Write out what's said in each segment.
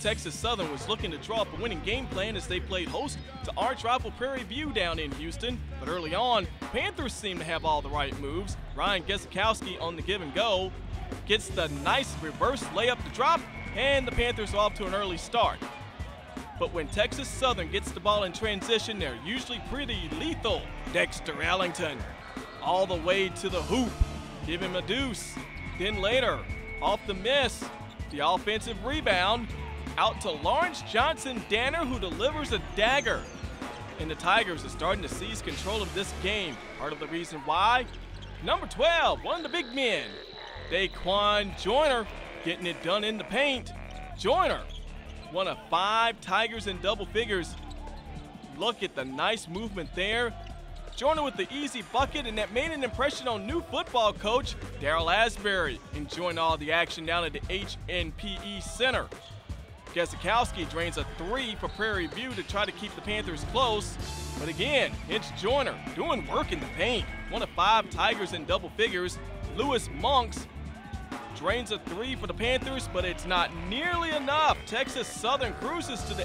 Texas Southern was looking to draw up a winning game plan as they played host to arch-rival Prairie View down in Houston. But early on, Panthers seemed to have all the right moves. Ryan Gesikowski on the give and go gets the nice reverse layup to drop, and the Panthers are off to an early start. But when Texas Southern gets the ball in transition, they're usually pretty lethal. Dexter Ellington all the way to the hoop. Give him a deuce. Then later, off the miss, the offensive rebound out to Lawrence Johnson-Danner, who delivers a dagger. And the Tigers are starting to seize control of this game. Part of the reason why, number 12, one of the big men, Daquan Joyner, getting it done in the paint. Joyner, one of 5 Tigers in double figures. Look at the nice movement there. Joyner with the easy bucket, and that made an impression on new football coach Darryl Asbury, enjoying all the action down at the HNPE Center. Gesikowski drains a 3 for Prairie View to try to keep the Panthers close. But again, it's Joyner doing work in the paint. One of 5 Tigers in double figures. Lewis Monks drains a 3 for the Panthers, but it's not nearly enough. Texas Southern cruises to the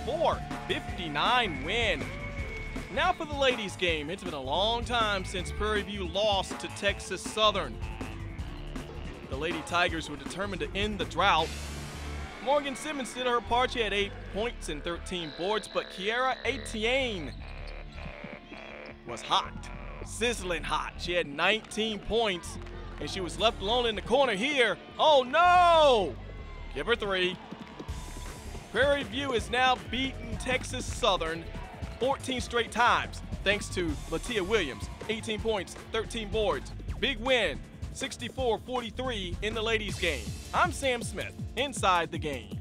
84-59 win. Now for the ladies' game. It's been a long time since Prairie View lost to Texas Southern. The Lady Tigers were determined to end the drought. Morgan Simmons did her part. She had 8 points and 13 boards, but Kiara Etienne was hot, sizzling hot. She had 19 points, and she was left alone in the corner here. Oh no! Give her 3. Prairie View has now beaten Texas Southern 14 straight times, thanks to Latia Williams, 18 points, 13 boards. Big win, 64-43 in the ladies' game. I'm Sam Smith, inside the game.